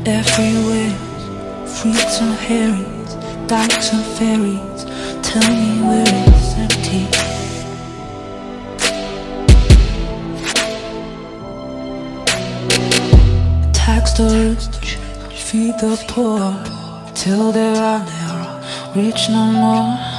everywhere. Fruits and herrings, dykes and ferries. Tell me where it's empty. Tax the rich, feed the poor, till there are rich no more.